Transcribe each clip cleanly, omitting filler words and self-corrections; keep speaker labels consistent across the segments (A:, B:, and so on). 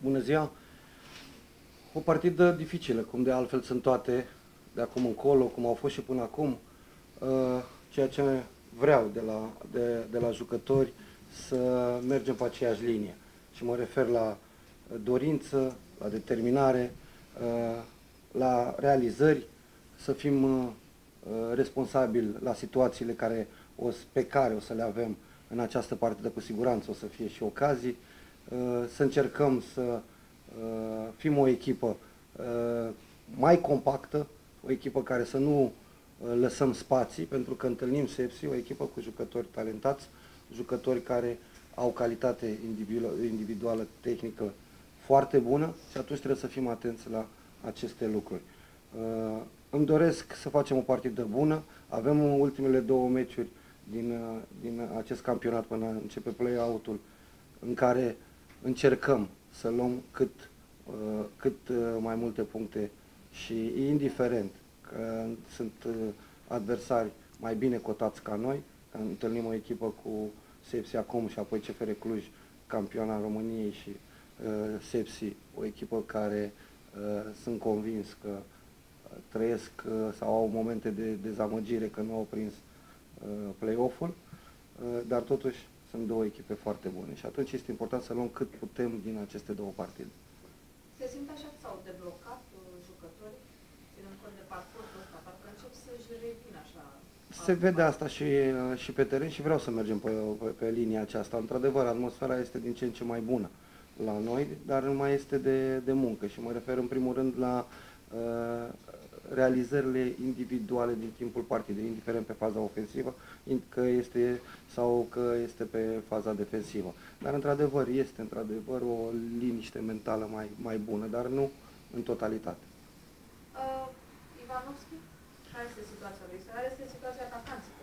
A: Bună ziua! O partidă dificilă, cum de altfel sunt toate de acum încolo, cum au fost și până acum. Ceea ce vreau de la jucători să mergem pe aceeași linie. Și mă refer la dorință, la determinare, la realizări, să fim responsabili la situațiile pe care o să le avem în această partidă. Cu siguranță o să fie și ocazii. Să încercăm să fim o echipă mai compactă, o echipă care să nu lăsăm spații, pentru că întâlnim Sepsi, o echipă cu jucători talentați, jucători care au calitate individuală, tehnică foarte bună și atunci trebuie să fim atenți la aceste lucruri. Îmi doresc să facem o partidă bună, avem ultimele două meciuri din acest campionat până începe play-out-ul, în care încercăm să luăm cât mai multe puncte și indiferent că sunt adversari mai bine cotați ca noi, întâlnim o echipă cu Sepsi acum și apoi CFR Cluj, campioana României, și Sepsi, o echipă care sunt convins că trăiesc sau au momente de dezamăgire că nu au prins play-off-ul, dar totuși sunt două echipe foarte bune și atunci este important să luăm cât putem din aceste două partide.
B: Se simte așa că s-au deblocat jucătorii, ținând cont de parcursul ăsta, parcă încep să-și revină așa.
A: Se vede asta și pe teren și vreau să mergem pe linia aceasta. Într-adevăr, atmosfera este din ce în ce mai bună la noi, dar nu mai este de muncă și mă refer în primul rând la realizările individuale din timpul partidei, indiferent pe faza ofensivă, că este pe faza defensivă. Dar într-adevăr este o liniște mentală mai bună, dar nu în totalitate.
B: Ivanovski, care este situația lui? Care este situația atacanților?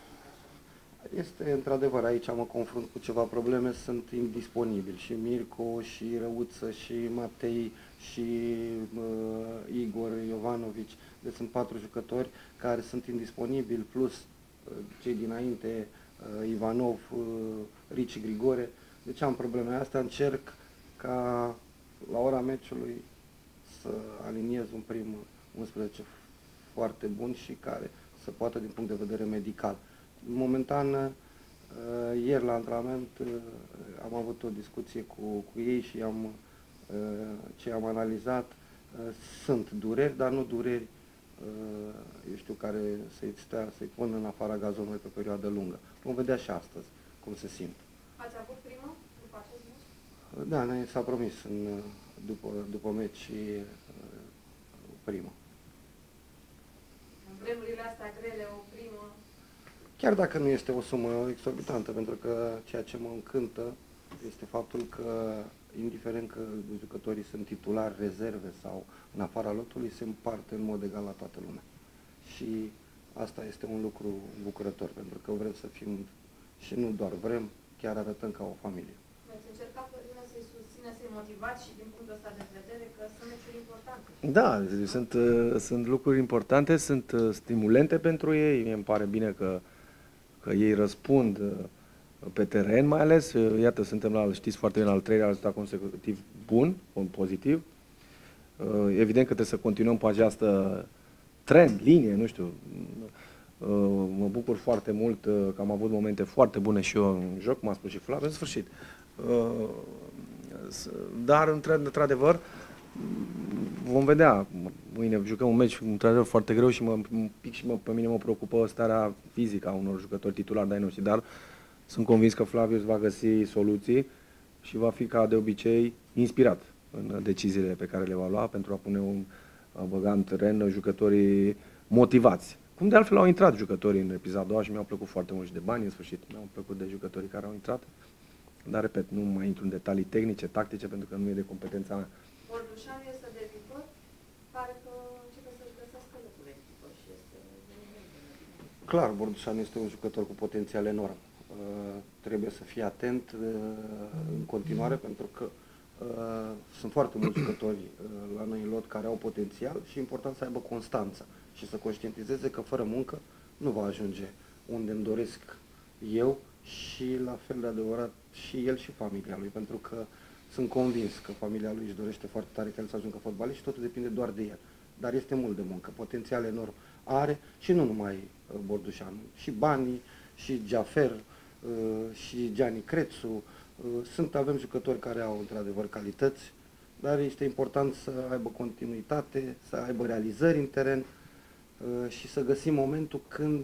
A: Este într-adevăr, aici mă confrunt cu ceva probleme, sunt indisponibili și Mirco, și Răuță, și Matei, și Igor Jovanovici. Deci sunt 4 jucători care sunt indisponibili, plus cei dinainte, Ivanov, Ricci, Grigore. Deci am problemele astea, încerc ca la ora meciului să aliniez un prim 11 foarte bun și care să poată din punct de vedere medical. Momentan, ieri la antrenament am avut o discuție cu ei și ce am analizat. Sunt dureri, dar nu dureri, eu știu, care să-i pună în afara gazonului pe perioadă lungă. Vom vedea și astăzi cum se simt.
B: Ați avut primă după acest meci?
A: Da, ne s-a promis după meci și primă.
B: În vremurile astea grele, o primă.
A: Chiar dacă nu este o sumă exorbitantă, pentru că ceea ce mă încântă este faptul că, indiferent că jucătorii sunt titulari, rezerve sau în afara lotului, se împarte în mod egal la toată lumea. Și asta este un lucru bucurător, pentru că vrem să fim, și nu doar vrem, chiar arătăm ca o familie.
B: Veți încerca, Florin, să-i susține, să-i motivați și din punctul ăsta de vedere că sunt meciuri importante.
C: Da, sunt lucruri importante, sunt stimulente pentru ei. Mie îmi pare bine că ei răspund pe teren, mai ales, iată, suntem știți foarte bine, al 3-lea rezultat consecutiv bun, pozitiv. Evident că trebuie să continuăm pe această linie, nu știu. Mă bucur foarte mult că am avut momente foarte bune și eu în joc, cum a spus și Flaviu, în sfârșit. Dar, într-adevăr, vom vedea. Mâine jucăm un meci într-adevăr foarte greu și pe mine mă preocupă starea fizică a unor jucători titulari de-ai noștri, dar sunt convins că Flavius va găsi soluții și va fi, ca de obicei, inspirat în deciziile pe care le va lua pentru a băga în teren jucătorii motivați. Cum de altfel au intrat jucătorii în epizoda a doua și mi-au plăcut foarte mult și de bani, în sfârșit. Mi-au plăcut de jucătorii care au intrat. Dar, repet, nu mai intru în detalii tehnice, tactice, pentru că nu e de competența mea.
B: Bordușan este de viitor, pare că începe să-și găsească locul de echipă și este
A: Clar, Bordușan este un jucător cu potențial enorm. Trebuie să fie atent în continuare, pentru că sunt foarte mulți jucători la noi în lot care au potențial și e important să aibă constanță și să conștientizeze că fără muncă nu va ajunge unde îmi doresc eu și la fel de adevărat și el și familia lui, pentru că Sunt convins că familia lui își dorește foarte tare ca el să ajungă fotbalist și totul depinde doar de el. Dar este mult de muncă, potențial enorm are și nu numai Bordușanu, și Bani, și Jafer, și Gianni Crețu. Avem jucători care au într-adevăr calități, dar este important să aibă continuitate, să aibă realizări în teren și să găsim momentul când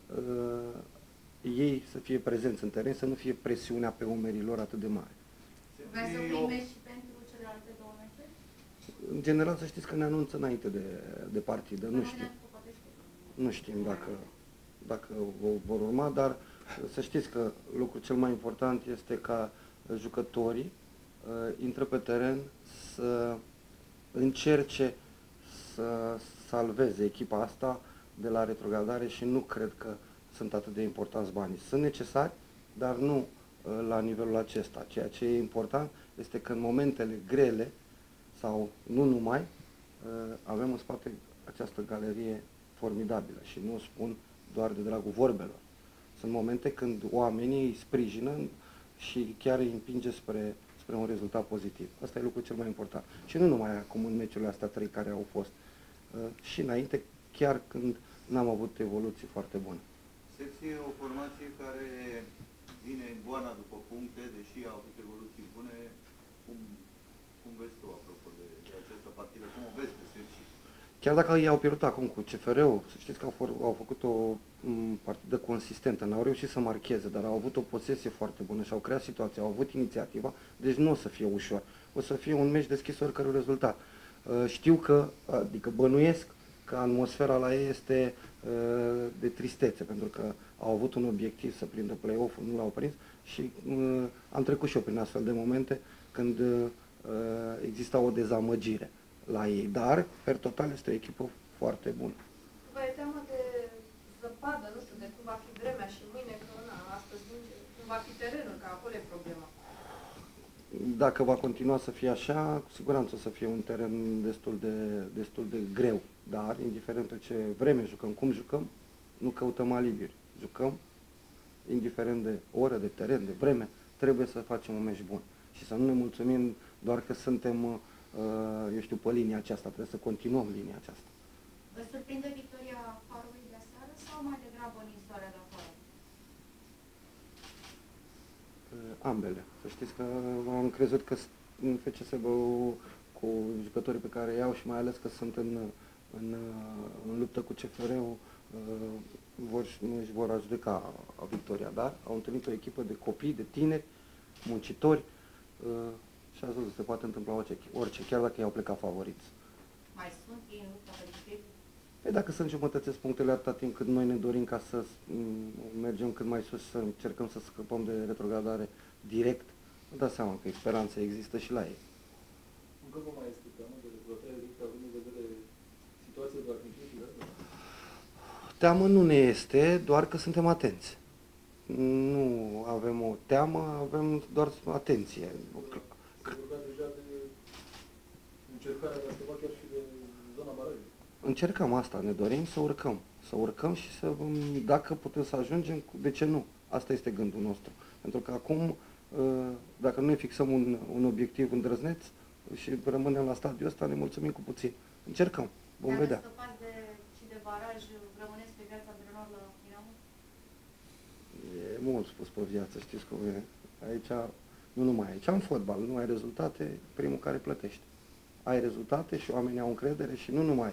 A: ei să fie prezenți în teren, să nu fie presiunea pe umerii lor atât de mare.
B: Vreau să primești și pentru celelalte două meciuri?
A: În general, să știți că ne anunță înainte de partidă, nu știu. Nu știm dacă vor urma, dar să știți că lucrul cel mai important este ca jucătorii intră pe teren să încerce să salveze echipa asta de la retrogradare și nu cred că sunt atât de importanți banii. Sunt necesari, dar nu la nivelul acesta. Ceea ce e important este că în momentele grele sau nu numai, avem în spate această galerie formidabilă și nu o spun doar de dragul vorbelor. Sunt momente când oamenii îi sprijină și chiar îi împinge spre un rezultat pozitiv. Asta e lucrul cel mai important. Și nu numai acum în meciurile astea 3 care au fost, și înainte, chiar când n-am avut evoluții foarte bune.
D: Secție e o formație care vine în goana după puncte, deși a avut evoluții bune. Cum vezi tu, apropo de această partidă? Cum o vezi pe Secție?
A: Chiar dacă ei au pierdut acum cu CFR-ul, să știți că au făcut o partidă consistentă, n-au reușit să marcheze, dar au avut o posesie foarte bună și au creat situația, au avut inițiativa, deci nu o să fie ușor. O să fie un meci deschis oricărui rezultat. Știu că, adică bănuiesc că atmosfera la ei este de tristețe, pentru că au avut un obiectiv să prindă play-off-ul, nu l-au prins și am trecut și eu prin astfel de momente când exista o dezamăgire la ei, dar, per total, este o echipă foarte bună.
B: Vă e teamă de zăpadă, nu știu, de cum va fi vremea și mâine, că astăzi cum va fi terenul, că acolo e problema.
A: Dacă va continua să fie așa, cu siguranță o să fie un teren destul de greu, dar, indiferent de ce vreme jucăm, cum jucăm, nu căutăm alibiri. Jucăm, indiferent de oră, de teren, de vreme, trebuie să facem un meci bun. Și să nu ne mulțumim doar că suntem eu știu, pe linia aceasta, trebuie să continuăm linia aceasta.
E: Vă surprinde victoria Farului de aseară sau mai degrabă ninsoarea de afară?
A: Ambele. Să știți că am crezut că în FCSB cu jucătorii pe care iau și mai ales că sunt în luptă cu CFR-ul își vor adjudeca victoria, dar au întâlnit o echipă de copii, de tineri, muncitori, și ați văzut, se poate întâmpla orice, chiar dacă i-au plecat favoriți.
E: Mai sunt ei în lupta pe district?
A: Păi dacă să înjumătățesc punctele atâta timp cât noi ne dorim ca să mergem cât mai sus, să încercăm să scăpăm de retrogradare direct, vă dați seama că speranța există și la ei.
F: Încă nu mai este teamă de retrogradare direct, având în vedere situația de la Câmpiștii?
A: Teamă nu ne este, doar că suntem atenți. Nu avem o teamă, avem doar atenție.
F: Se vorbea deja de încercarea de a scăpa chiar și de zona barajului.
A: Încercăm asta, ne dorim să urcăm. Să urcăm și să, dacă putem să ajungem, de ce nu? Asta este gândul nostru. Pentru că acum, dacă nu ne fixăm un obiectiv îndrăzneț și rămânem la stadiul ăsta, ne mulțumim cu puțin. Încercăm, vom vedea.
E: Dacă scăpați și de baraj, rămâneți pe viața antrenor la Dinamo?
A: E mult spus pe viață, știți cum e. Aici, nu numai aici, în fotbal, nu ai rezultate, primul care plătește. Ai rezultate și oamenii au încredere și nu numai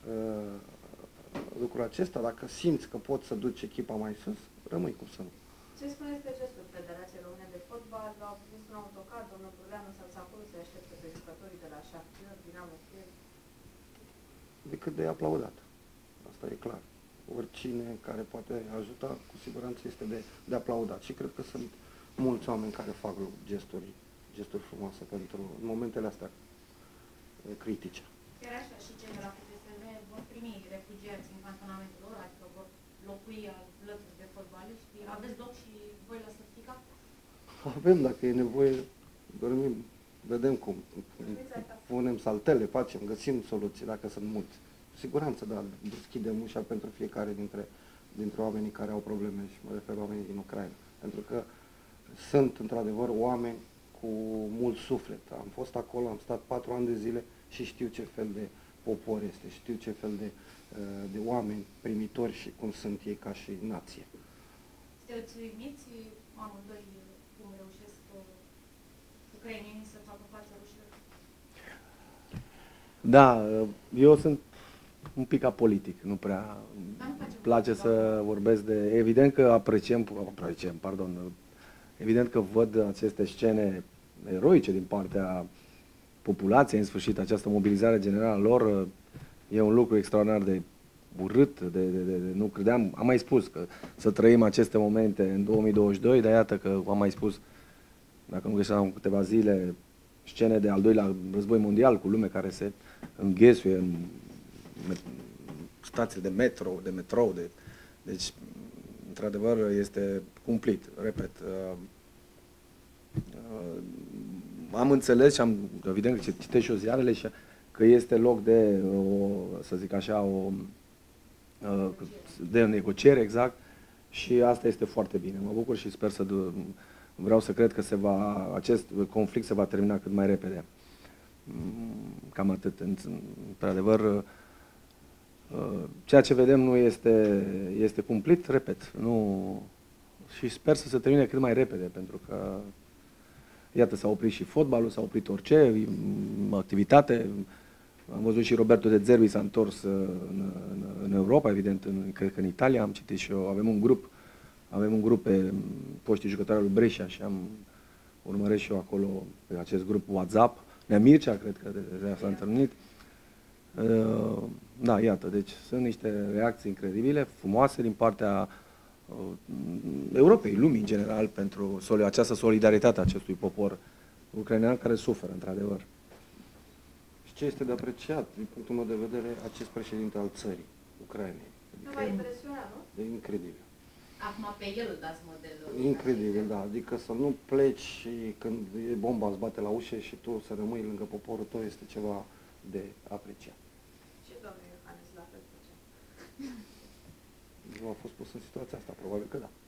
A: lucrul acesta, dacă simți că poți să duci echipa mai sus, rămâi, cum să nu.
B: Ce spuneți de gestul Federației Române de Fotbal? Au pus un autocar, domnul Burleanu sau acolo să aștepte pe jucătorii de la Shakhtar, Dinamo Kiev?
A: Decât de aplaudat. Asta e clar. Oricine care poate ajuta, cu siguranță este de aplaudat. Și cred că sunt mulți oameni care fac gesturi frumoase pentru momentele astea critice.
E: Chiar așa, și cei de la FCSB vor primi refugiați în cantonamentul lor, adică vor locui alături de fotbaliști. Aveți loc și voi la Săptica?
A: Avem, dacă e nevoie, dormim, vedem cum. Punem saltele, facem, găsim soluții, dacă sunt mulți. Cu siguranță, da, deschidem ușa pentru fiecare dintre oamenii care au probleme și mă refer la oamenii din Ucraina. Pentru că sunt, într-adevăr, oameni cu mult suflet. Am fost acolo, am stat 4 ani de zile și știu ce fel de popor este, știu ce fel de oameni primitori și cum sunt ei ca și nație.
E: Sunteți uimiți amândoi cum reușesc ucrainenii să facă față rușilor?
C: Da, eu sunt un pic apolitic, nu prea
E: Dar nu face
C: place să vorbesc de... Evident că apreciem, evident că văd aceste scene eroice din partea populației, în sfârșit, această mobilizare generală a lor e un lucru extraordinar de urât, nu credeam, am mai spus că să trăim aceste momente în 2022, dar iată că am mai spus, dacă nu greșeam în câteva zile, scene de al doilea război mondial cu lume care se înghesuie în stații de metrou, deci, într-adevăr, este cumplit, repet. Am înțeles și evident că citesc și eu ziarele și că este loc de, să zic așa, de negociere, exact, și asta este foarte bine. Mă bucur și sper vreau să cred că acest conflict se va termina cât mai repede. Cam atât. Într-adevăr, ceea ce vedem nu este cumplit, repet, și sper să se termine cât mai repede, pentru că, iată, s-a oprit și fotbalul, s-a oprit orice activitate. Am văzut și Roberto De Zerbi s-a întors în Europa, evident, cred că în Italia, am citit și eu, avem un grup pe poștii jucători lui Brescia și urmăresc și eu acolo pe acest grup WhatsApp. Nea Mircea, cred că deja s-a întâlnit. Da, iată, deci sunt niște reacții incredibile, frumoase din partea Europei, lumii în general, pentru această solidaritate a acestui popor ucrainean care suferă, într-adevăr.
A: Și ce este de apreciat, din punctul meu de vedere, acest președinte al țării, Ucrainei.
B: Nu v-a impresionat, nu?
A: E incredibil.
E: Acum pe el îl dați modelul.
A: Incredibil, da. Adică să nu pleci și când e bomba îți bate la ușă și tu să rămâi lângă poporul tău este ceva de apreciat.
B: Și domnul Iohannis la fel făcea.
A: Nu a fost pus în situația asta, probabil că da.